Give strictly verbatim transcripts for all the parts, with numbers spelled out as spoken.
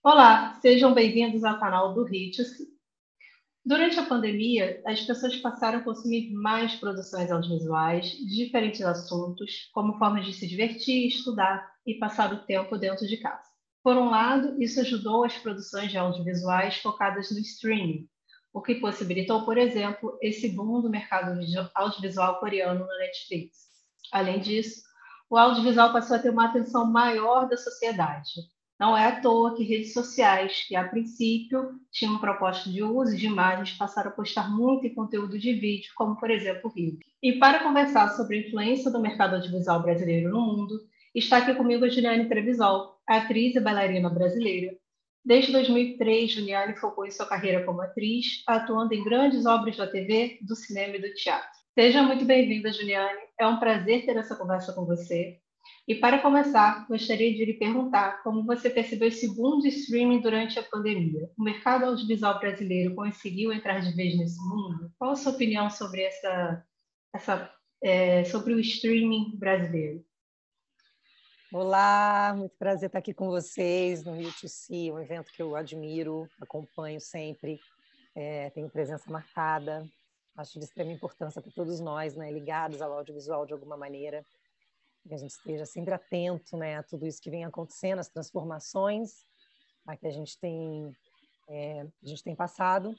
Olá, sejam bem-vindos ao canal do Ritchie. Durante a pandemia, as pessoas passaram a consumir mais produções audiovisuais de diferentes assuntos, como formas de se divertir, estudar e passar o tempo dentro de casa. Por um lado, isso ajudou as produções de audiovisuais focadas no streaming, o que possibilitou, por exemplo, esse boom do mercado audiovisual coreano na Netflix. Além disso, o audiovisual passou a ter uma atenção maior da sociedade. Não é à toa que redes sociais, que a princípio tinham proposta de uso de imagens, passaram a postar muito em conteúdo de vídeo, como por exemplo o Rio. E para conversar sobre a influência do mercado audiovisual brasileiro no mundo, está aqui comigo a Juliane Trevisol, atriz e bailarina brasileira. Desde dois mil e três, Juliane focou em sua carreira como atriz, atuando em grandes obras da T V, do cinema e do teatro. Seja muito bem-vinda, Juliane. É um prazer ter essa conversa com você. E para começar, gostaria de lhe perguntar como você percebeu esse boom de streaming durante a pandemia. O mercado audiovisual brasileiro conseguiu entrar de vez nesse mundo? Qual a sua opinião sobre essa, essa é, sobre o streaming brasileiro? Olá, muito prazer estar aqui com vocês no Rio dois C, um evento que eu admiro, acompanho sempre, é, tenho presença marcada, acho de extrema importância para todos nós, né, ligados ao audiovisual de alguma maneira, que a gente esteja sempre atento, né, a tudo isso que vem acontecendo, as transformações a que a gente tem, é, a gente tem passado.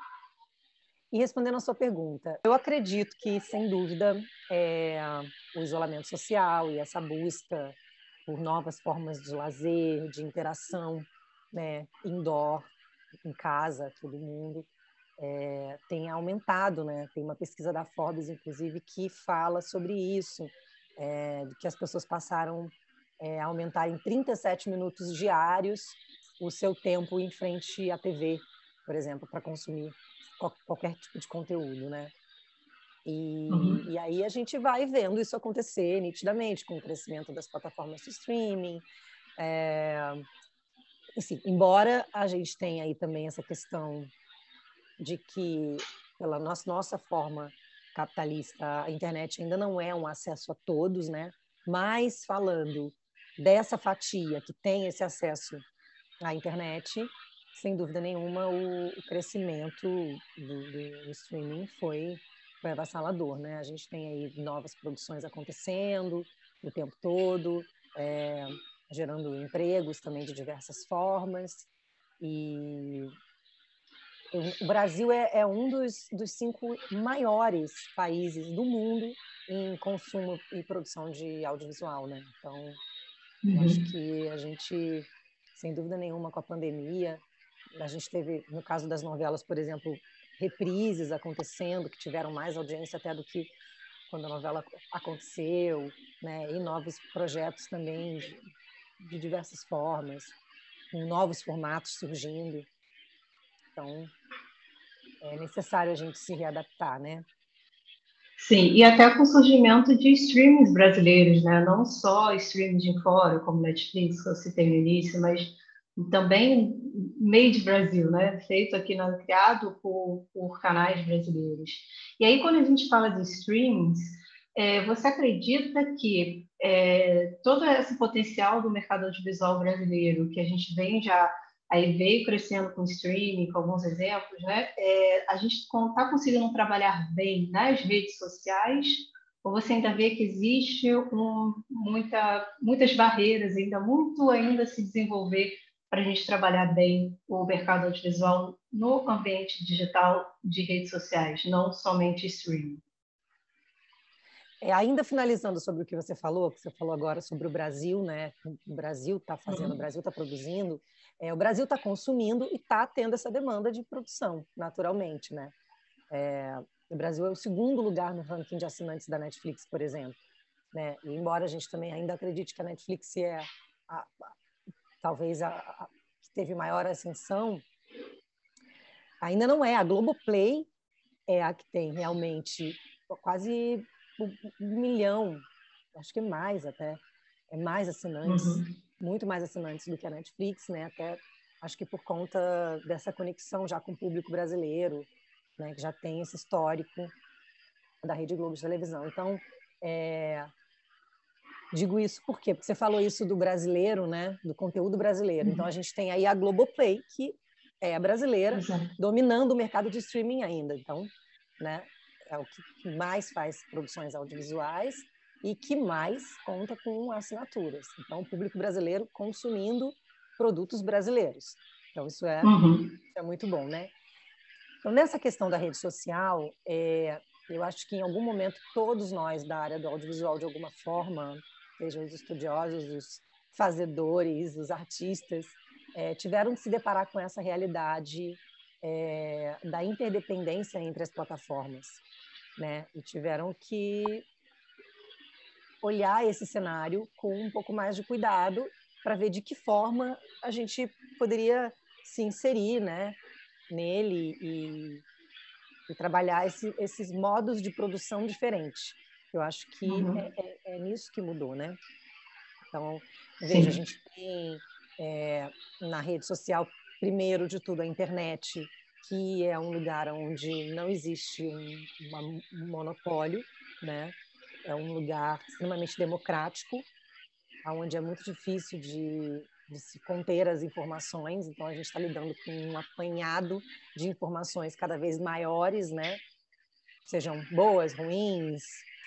E respondendo a sua pergunta, eu acredito que, sem dúvida, é, o isolamento social e essa busca por novas formas de lazer, de interação, né, indoor, em casa, todo mundo, é, tem aumentado, né? Tem uma pesquisa da Forbes, inclusive, que fala sobre isso, é, de que as pessoas passaram é, a aumentar em trinta e sete minutos diários o seu tempo em frente à T V, por exemplo, para consumir qualquer tipo de conteúdo, né? E, Uhum. e aí a gente vai vendo isso acontecer nitidamente com o crescimento das plataformas de streaming. É, enfim, embora a gente tenha aí também essa questão de que, pela nossa, nossa forma capitalista, a internet ainda não é um acesso a todos, né? Mas falando dessa fatia que tem esse acesso à internet, sem dúvida nenhuma, o, o crescimento do, do streaming foi, foi avassalador, né? A gente tem aí novas produções acontecendo o tempo todo, é, gerando empregos também de diversas formas. E o Brasil é, é um dos, dos cinco maiores países do mundo em consumo e produção de audiovisual, né? Então, eu acho Uhum. que a gente, sem dúvida nenhuma, com a pandemia, a gente teve, no caso das novelas, por exemplo, reprises acontecendo, que tiveram mais audiência até do que quando a novela aconteceu, né? E novos projetos também de, de diversas formas, com novos formatos surgindo. Então, é necessário a gente se readaptar, né? Sim, e até com o surgimento de streamings brasileiros, né? Não só streamings de fora, como Netflix, que eu citei no início, mas também made Brasil, né? Feito aqui, na, criado por, por canais brasileiros. E aí, quando a gente fala de streamings, é, você acredita que é, todo esse potencial do mercado audiovisual brasileiro, que a gente vem já, aí veio crescendo com streaming, com alguns exemplos, né? É, a gente está conseguindo trabalhar bem nas redes sociais, ou você ainda vê que existe um, muita, muitas barreiras, ainda muito ainda a se desenvolver para a gente trabalhar bem o mercado audiovisual no ambiente digital de redes sociais, não somente streaming? É, ainda finalizando sobre o que você falou, que você falou agora sobre o Brasil, né? O Brasil está fazendo, o Brasil está produzindo, é, o Brasil está consumindo e está tendo essa demanda de produção, naturalmente, né? É, o Brasil é o segundo lugar no ranking de assinantes da Netflix, por exemplo, né? E embora a gente também ainda acredite que a Netflix é a, a, talvez a, a que teve maior ascensão, ainda não é. A Globoplay é a que tem realmente quase um milhão, acho que mais até, é mais assinantes, Uhum. muito mais assinantes do que a Netflix, né? Até acho que por conta dessa conexão já com o público brasileiro, né? Que já tem esse histórico da Rede Globo de televisão. Então, é, Digo isso por quê? Porque você falou isso do brasileiro, né? Do conteúdo brasileiro. Uhum. Então, a gente tem aí a Globoplay, que é a brasileira, Exato. dominando o mercado de streaming ainda. Então, né? É o que mais faz produções audiovisuais e que mais conta com assinaturas. Então, o público brasileiro consumindo produtos brasileiros. Então, isso é, Uhum. isso é muito bom, né? Então, nessa questão da rede social, é, eu acho que em algum momento todos nós da área do audiovisual, de alguma forma, sejam os estudiosos, os fazedores, os artistas, é, tiveram que se deparar com essa realidade é, da interdependência entre as plataformas, né? E tiveram que olhar esse cenário com um pouco mais de cuidado para ver de que forma a gente poderia se inserir, né, nele e, e trabalhar esse, esses modos de produção diferentes. Eu acho que Uhum. é, é, é nisso que mudou, né? Então, veja, a Sim. gente tem é, na rede social, primeiro de tudo, a internet, que é um lugar onde não existe um, uma, um monopólio, né? É um lugar extremamente democrático, onde é muito difícil de, de se conter as informações. Então, a gente está lidando com um apanhado de informações cada vez maiores, né? Sejam boas, ruins,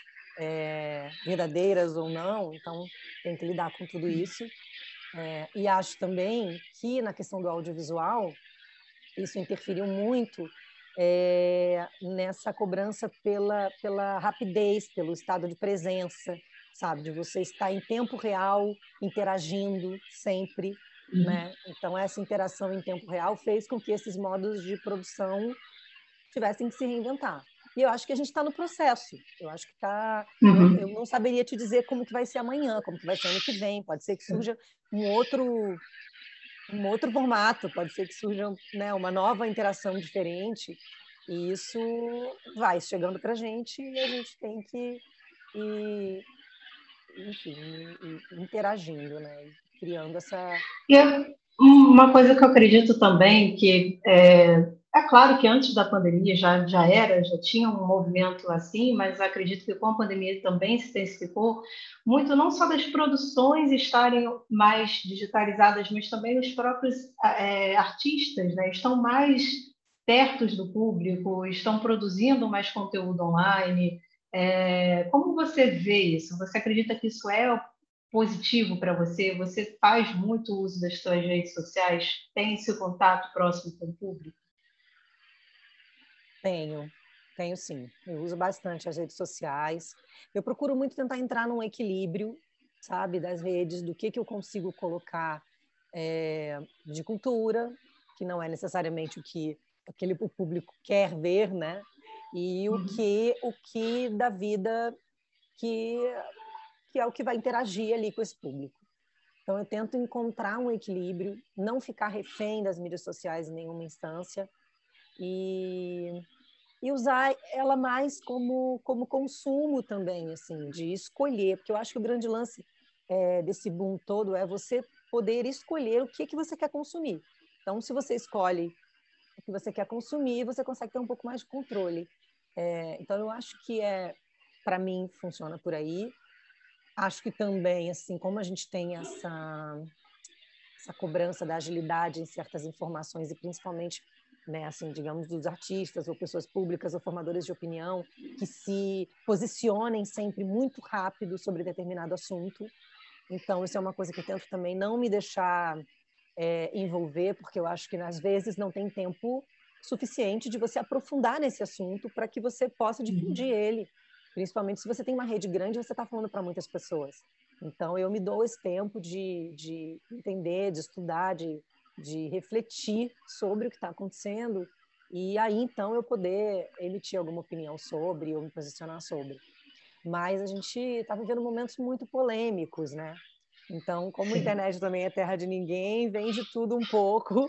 é, verdadeiras ou não. Então, tem que lidar com tudo isso. É, e acho também que, na questão do audiovisual, isso interferiu muito é, nessa cobrança pela, pela rapidez, pelo estado de presença, sabe? De você estar em tempo real, interagindo sempre, Uhum. né? Então, essa interação em tempo real fez com que esses modos de produção tivessem que se reinventar. E eu acho que a gente está no processo. Eu acho que está. Eu, eu Uhum. não saberia te dizer como que vai ser amanhã, como que vai ser ano que vem. Pode ser que surja um outro um outro formato, pode ser que surja, né, uma nova interação diferente, e isso vai chegando para a gente e a gente tem que ir, enfim, ir interagindo, né, criando essa... E é uma coisa que eu acredito também, que é, é claro que antes da pandemia já, já era, já tinha um movimento assim, mas acredito que com a pandemia também se intensificou muito, não só das produções estarem mais digitalizadas, mas também os próprios é, artistas, né, estão mais perto do público, estão produzindo mais conteúdo online. É, como você vê isso? Você acredita que isso é positivo para você? Você faz muito uso das suas redes sociais? Tem esse contato próximo com o público? Tenho, tenho sim. Eu uso bastante as redes sociais. Eu procuro muito tentar entrar num equilíbrio, sabe, das redes, do que que eu consigo colocar é, de cultura, que não é necessariamente o que aquele o público quer ver, né? E o Uhum. que o que da vida que que é o que vai interagir ali com esse público. Então eu tento encontrar um equilíbrio, não ficar refém das mídias sociais em nenhuma instância e e usar ela mais como, como consumo também, assim, de escolher, porque eu acho que o grande lance é, desse boom todo é você poder escolher o que, que você quer consumir. Então, se você escolhe o que você quer consumir, você consegue ter um pouco mais de controle. É, então, eu acho que, é, para mim, funciona por aí. Acho que também, assim, como a gente tem essa, essa cobrança da agilidade em certas informações, e principalmente, né, assim, digamos, dos artistas ou pessoas públicas ou formadores de opinião que se posicionem sempre muito rápido sobre determinado assunto. Então, isso é uma coisa que eu tento também não me deixar é, envolver, porque eu acho que, às vezes, não tem tempo suficiente de você aprofundar nesse assunto para que você possa difundir Uhum. ele. Principalmente se você tem uma rede grande, você está falando para muitas pessoas. Então, eu me dou esse tempo de, de entender, de estudar, de, de refletir sobre o que está acontecendo e aí, então, eu poder emitir alguma opinião sobre ou me posicionar sobre. Mas a gente está vivendo momentos muito polêmicos, né? Então, como a Sim. internet também é terra de ninguém, vem de tudo um pouco.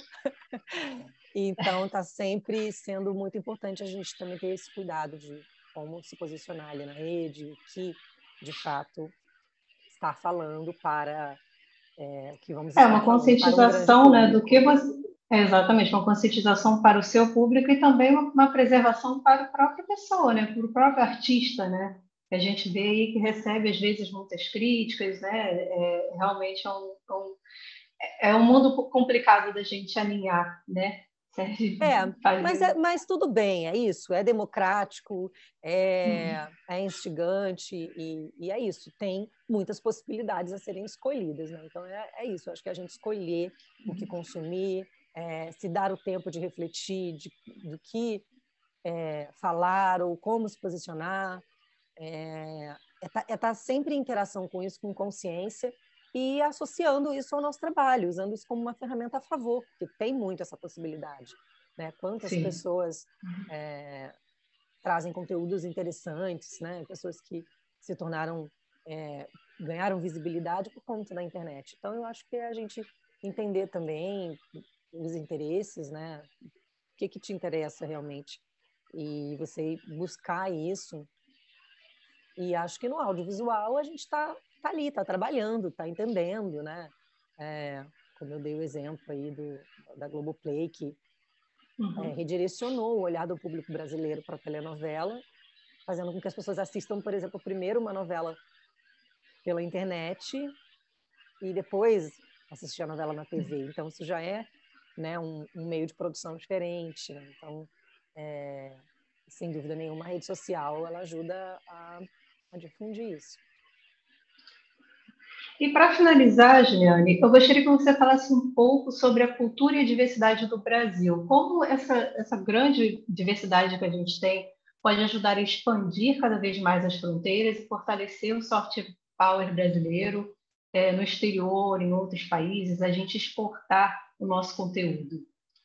Então, está sempre sendo muito importante a gente também ter esse cuidado de como se posicionar ali na rede, o que, de fato, está falando para é, o que vamos É estar uma falando para um grande conscientização, né, do que público. você... É exatamente, uma conscientização para o seu público e também uma, uma preservação para a própria pessoa, né, para o próprio artista, né? que a gente vê aí que recebe, às vezes, muitas críticas, né? É, realmente é um, é um, é um mundo complicado da gente alinhar, né? É, mas, é, Fazer... mas tudo bem, é isso, é democrático, é, é instigante e, e é isso, tem muitas possibilidades a serem escolhidas, né? Então é, é isso, acho que a gente escolher o que consumir, é, se dar o tempo de refletir de, do que é, falar ou como se posicionar, é estar é tá sempre em interação com isso, com consciência, e associando isso ao nosso trabalho, usando isso como uma ferramenta a favor, porque tem muito essa possibilidade. Né? Quantas Sim. pessoas é, trazem conteúdos interessantes, né? Pessoas que se tornaram, é, ganharam visibilidade por conta da internet. Então, eu acho que é a gente entender também os interesses, né? O que, que te interessa realmente, e você buscar isso. E acho que no audiovisual a gente está tá ali, está trabalhando, está entendendo, né? É, como eu dei o exemplo aí do, da Globoplay, que Uhum. é, redirecionou o olhar do público brasileiro para a telenovela, fazendo com que as pessoas assistam, por exemplo, primeiro uma novela pela internet e depois assistir a novela na T V. Então, isso já é, né, um, um meio de produção diferente. Né? Então, é, sem dúvida nenhuma, a rede social ela ajuda a, a difundir isso. E para finalizar, Juliane, eu gostaria que você falasse um pouco sobre a cultura e a diversidade do Brasil. Como essa, essa grande diversidade que a gente tem pode ajudar a expandir cada vez mais as fronteiras e fortalecer o soft power brasileiro é, no exterior, em outros países, a gente exportar o nosso conteúdo?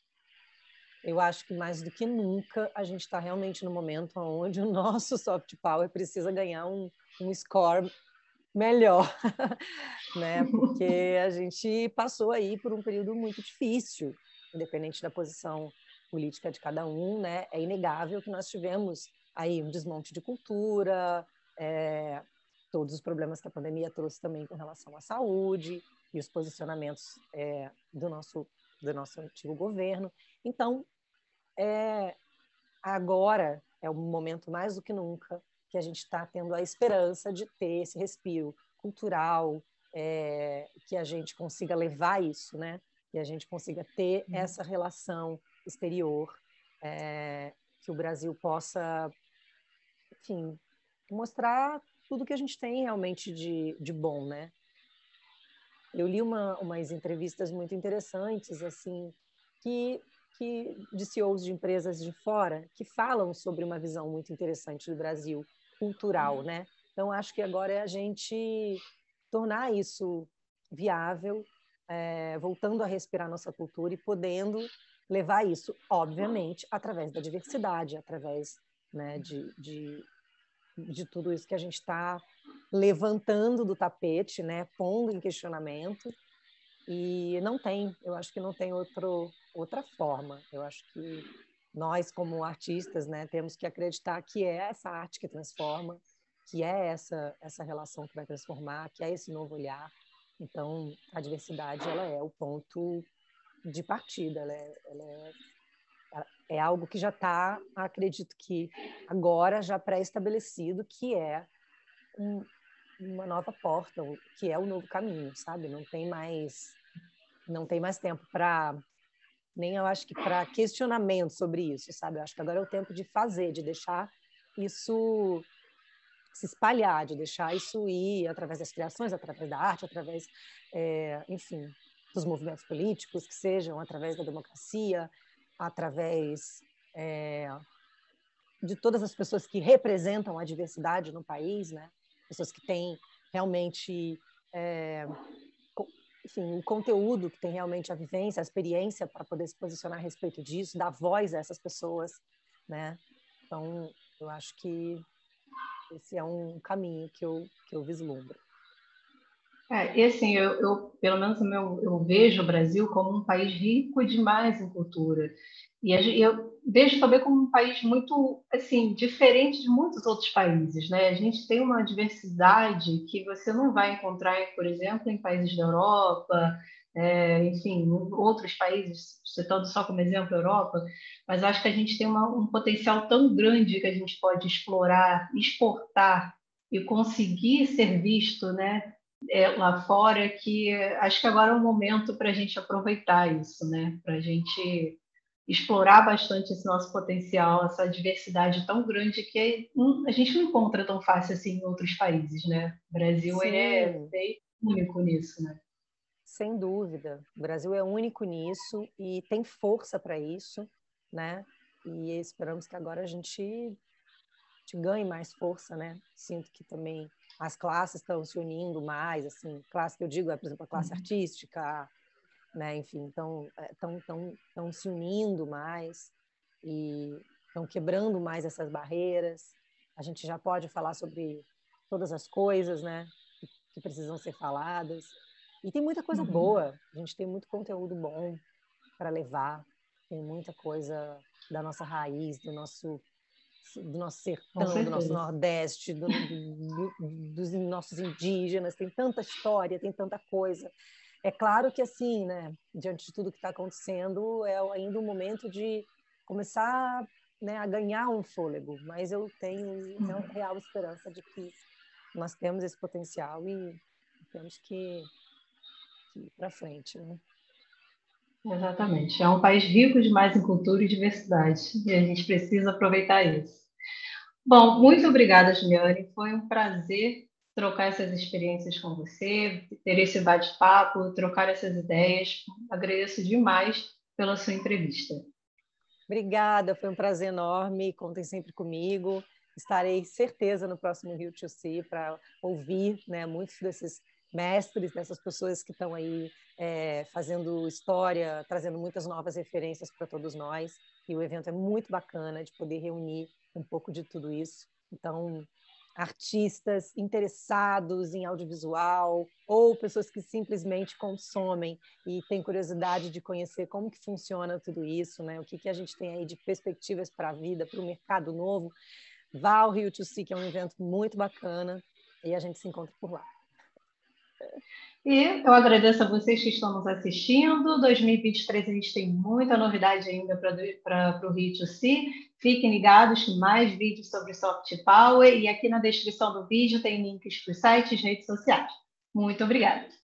Eu acho que mais do que nunca a gente está realmente no momento onde o nosso soft power precisa ganhar um, um score melhor, né? Porque a gente passou aí por um período muito difícil, independente da posição política de cada um, né? É inegável que nós tivemos aí um desmonte de cultura, é, todos os problemas que a pandemia trouxe também com relação à saúde e os posicionamentos é, do nosso do nosso antigo governo. Então, é, agora é o momento mais do que nunca que a gente está tendo a esperança de ter esse respiro cultural, é, que a gente consiga levar isso, né? Que a gente consiga ter essa relação exterior, é, que o Brasil possa, enfim, mostrar tudo que a gente tem realmente de, de bom, né? Eu li uma, umas entrevistas muito interessantes, assim, que, que de C E Os de empresas de fora, que falam sobre uma visão muito interessante do Brasil, cultural, né? Então, acho que agora é a gente tornar isso viável, é, voltando a respirar nossa cultura e podendo levar isso, obviamente, através da diversidade, através, né, de, de, de tudo isso que a gente está levantando do tapete, né, pondo em questionamento, e não tem, eu acho que não tem outro, outra forma. Eu acho que nós, como artistas, né, temos que acreditar que é essa arte que transforma, que é essa, essa relação que vai transformar, que é esse novo olhar. Então, a diversidade ela é o ponto de partida, ela é, ela é, é algo que já está, acredito que agora já pré-estabelecido, que é um, uma nova porta, que é o novo caminho, sabe? Não tem mais, não tem mais tempo para, nem eu acho que para questionamento sobre isso, sabe? Eu acho que agora é o tempo de fazer, de deixar isso se espalhar, de deixar isso ir através das criações, através da arte, através, é, enfim, dos movimentos políticos, que sejam através da democracia, através é, de todas as pessoas que representam a diversidade no país, né? Pessoas que têm realmente, é, enfim, o conteúdo, que tem realmente a vivência, a experiência para poder se posicionar a respeito disso, dar voz a essas pessoas, né? Então, eu acho que esse é um caminho que eu, que eu vislumbro. É, e assim, eu, eu pelo menos o meu, eu vejo o Brasil como um país rico demais em cultura. E a gen- eu vejo também como um país muito, assim, diferente de muitos outros países, né? A gente tem uma diversidade que você não vai encontrar, por exemplo, em países da Europa, é, enfim, em outros países, citando só como exemplo a Europa, mas acho que a gente tem uma- um potencial tão grande que a gente pode explorar, exportar e conseguir ser visto, né, é, lá fora, que acho que agora é o momento para a gente aproveitar isso, né, para a gente explorar bastante esse nosso potencial, essa diversidade tão grande que a gente não encontra tão fácil assim em outros países, né? O Brasil ele é Sim, bem único nisso, né? sem dúvida. O Brasil é único nisso e tem força para isso, né? E esperamos que agora a gente, a gente ganhe mais força, né? Sinto que também as classes estão se unindo mais, assim, classe que eu digo é, por exemplo, a classe Uhum. artística, né? Enfim, estão estão estão estão se unindo mais e estão quebrando mais essas barreiras. A gente já pode falar sobre todas as coisas, né? Que, que precisam ser faladas. E tem muita coisa Uhum. boa. A gente tem muito conteúdo bom para levar. Tem muita coisa da nossa raiz, do nosso do nosso Com sertão, do nosso certeza. nordeste, do, do, do, dos nossos indígenas, tem tanta história, tem tanta coisa. É claro que, assim, né, diante de tudo que está acontecendo, é ainda um momento de começar, né, a ganhar um fôlego, mas eu tenho real esperança de que nós temos esse potencial e temos que, que ir para frente, né? Exatamente. É um país rico demais em cultura e diversidade, e a gente precisa aproveitar isso. Bom, muito obrigada, Juliane. Foi um prazer trocar essas experiências com você, ter esse bate-papo, trocar essas ideias. Agradeço demais pela sua entrevista. Obrigada, foi um prazer enorme. Contem sempre comigo. Estarei certeza no próximo Rio to See para ouvir, né, muitos desses mestres, dessas pessoas que estão aí é, fazendo história, trazendo muitas novas referências para todos nós. E o evento é muito bacana de poder reunir um pouco de tudo isso. Então, artistas interessados em audiovisual ou pessoas que simplesmente consomem e têm curiosidade de conhecer como que funciona tudo isso, né? O que, que a gente tem aí de perspectivas para a vida, para o mercado novo. Vá ao Rio to See, que é um evento muito bacana, e a gente se encontra por lá. E eu agradeço a vocês que estão nos assistindo. dois mil e vinte e três a gente tem muita novidade ainda para o Rio to See. Fiquem ligados que mais vídeos sobre Soft Power e aqui na descrição do vídeo tem links para os sites e redes sociais. Muito obrigada.